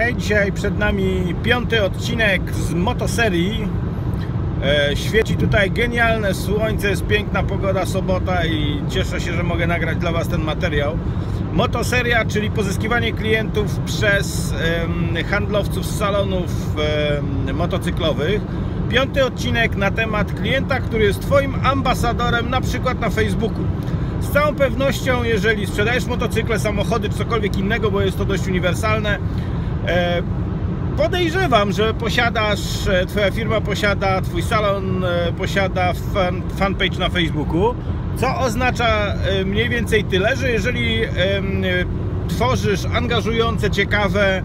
Hej, dzisiaj przed nami 5. odcinek z motoserii. Świeci tutaj genialne słońce, jest piękna pogoda, sobota i cieszę się, że mogę nagrać dla Was ten materiał. Motoseria, czyli pozyskiwanie klientów przez handlowców z salonów motocyklowych. 5. odcinek na temat klienta, który jest Twoim ambasadorem, na przykład na Facebooku. Z całą pewnością, jeżeli sprzedajesz motocykle, samochody czy cokolwiek innego, bo jest to dość uniwersalne, podejrzewam, że Twoja firma posiada, Twój salon posiada fanpage na Facebooku, co oznacza mniej więcej tyle, że jeżeli tworzysz angażujące, ciekawe,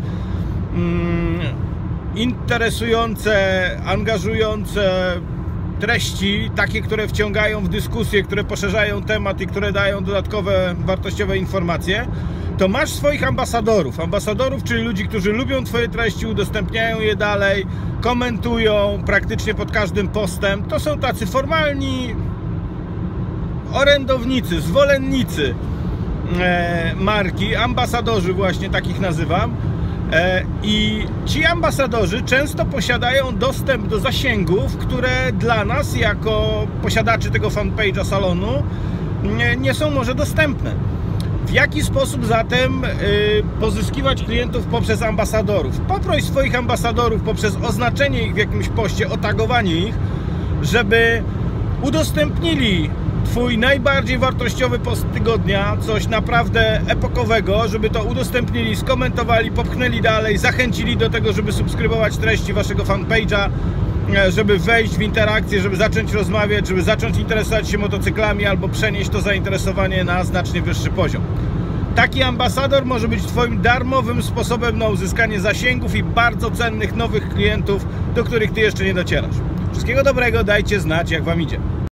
interesujące, angażujące treści, takie, które wciągają w dyskusję, które poszerzają temat i które dają dodatkowe, wartościowe informacje, to masz swoich ambasadorów, czyli ludzi, którzy lubią Twoje treści, udostępniają je dalej, komentują praktycznie pod każdym postem. To są tacy formalni orędownicy, zwolennicy marki, ambasadorzy właśnie takich nazywam. I ci ambasadorzy często posiadają dostęp do zasięgów, które dla nas jako posiadaczy tego fanpage'a salonu nie są może dostępne. W jaki sposób zatem pozyskiwać klientów poprzez ambasadorów? Poproś swoich ambasadorów poprzez oznaczenie ich w jakimś poście, otagowanie ich, żeby udostępnili Twój najbardziej wartościowy post tygodnia, coś naprawdę epokowego, żeby to udostępnili, skomentowali, popchnęli dalej, zachęcili do tego, żeby subskrybować treści Waszego fanpage'a, żeby wejść w interakcję, żeby zacząć rozmawiać, żeby zacząć interesować się motocyklami albo przenieść to zainteresowanie na znacznie wyższy poziom. Taki ambasador może być Twoim darmowym sposobem na uzyskanie zasięgów i bardzo cennych nowych klientów, do których Ty jeszcze nie docierasz. Wszystkiego dobrego, dajcie znać, jak Wam idzie.